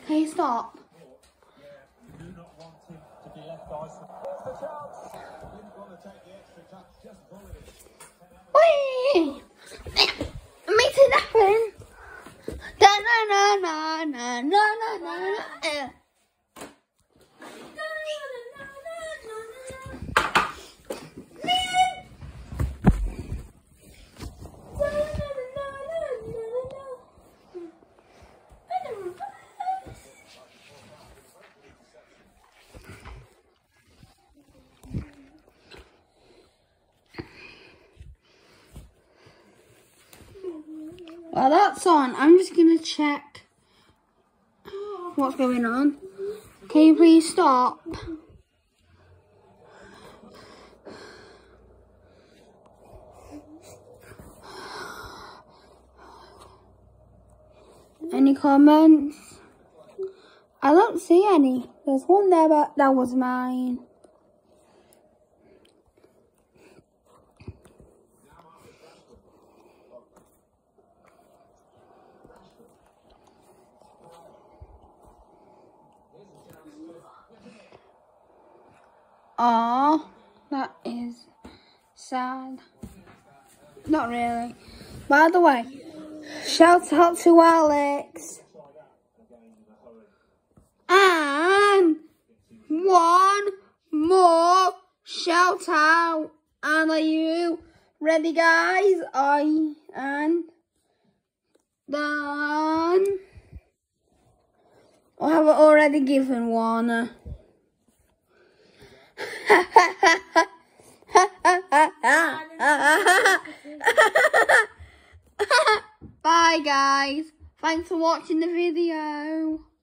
Hey, stop. Whee! It makes it happen. Da na na na na na na na. Well, that's on. I'm just going to check what's going on. Can you please stop? Any comments? I don't see any. There's one there, but that was mine. Oh, that is sad. Not really. By the way, shout out to Alex. And one more shout out. And are you ready, guys? And done. I have already given one. Bye guys, thanks for watching the video.